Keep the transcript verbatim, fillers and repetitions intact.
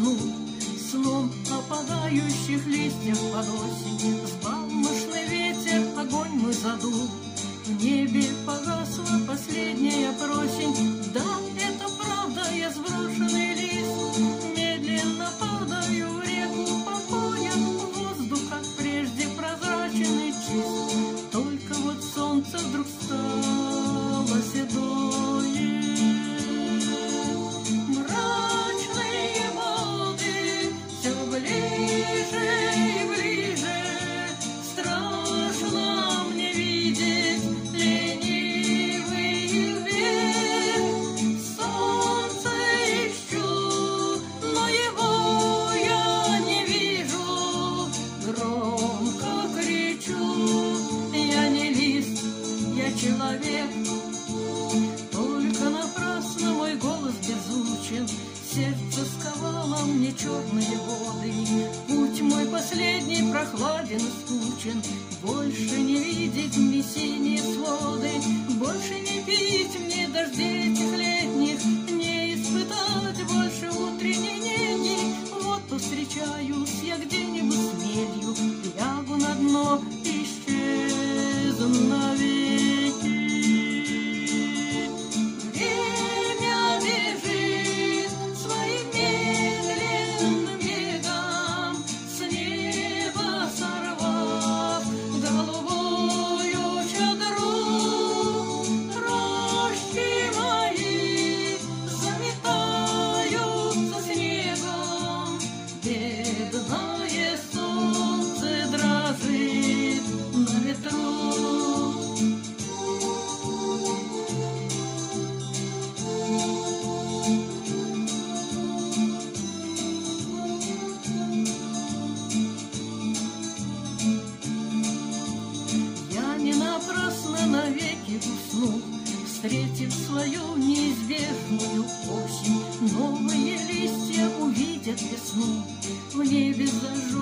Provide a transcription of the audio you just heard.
усну сном опадающих листьев под осень. Взбалмошный ветер, огонь мой задул, в небе погасла последняя просень. Да, это правда, я сброшенный лист, медленно падаю в реку по пояс. Воздух, как прежде, прозрачен и чист, только вот солнце вдруг стало седое. Мрачные воды все ближе и ближе, страшно мне видеть ленивый век. Солнце ищу, но его я не вижу, громко кричу: я не лист, я человек. Только напрасно мой голос беззвучен, сердце сковало мне черные воды. Путь мой последний прохладен и скучен, больше не видеть мне синие своды, больше не пить мне дождей этих летних, не испытать больше утренней неги. Вот повстречаюсь я где-нибудь с мелью, лягу на дно, исчезну навеки. Время бежит своим медленным бегом, с неба сорвав голубую чадру. Рощи мои заметаются снегом, бедное солнце дрожит на ветру. Я не напрасно навеки усну, встретив свою неизбежную осень. Новые листья увидят весну, в небе зажжу